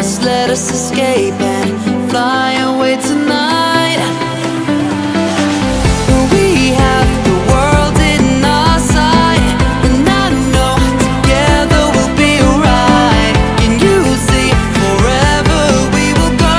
just let us escape and fly away tonight. We have the world in our sight, and I know together we'll be alright. Can you see forever we will go?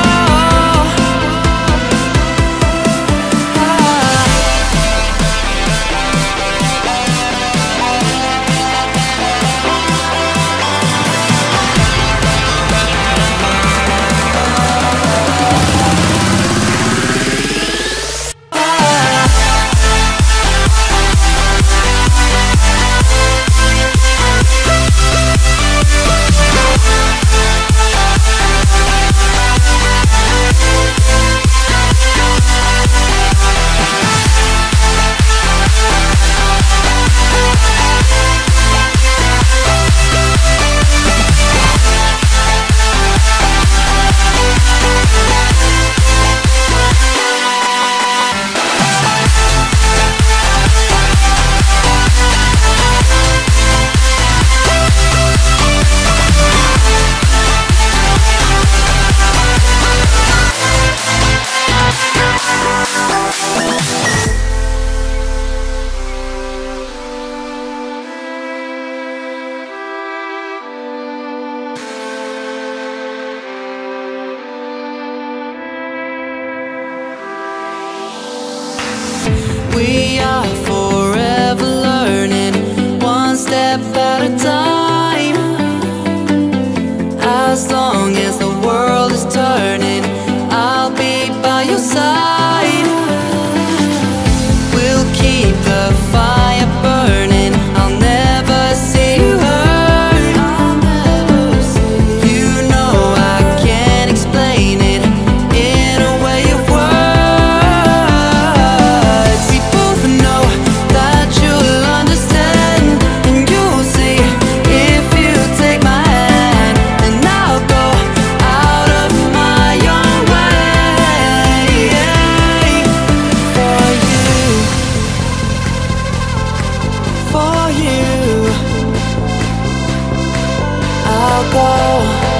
We are forever learning, one step at a time. As long as the world is turning, I'll be by your side. We'll keep the fire burning, I'll never see you hurt. You know I can't explain it in a way of words. We both know that you'll understand, and you'll see if you take my hand, and I'll go out of my own way for you, for you. I'll go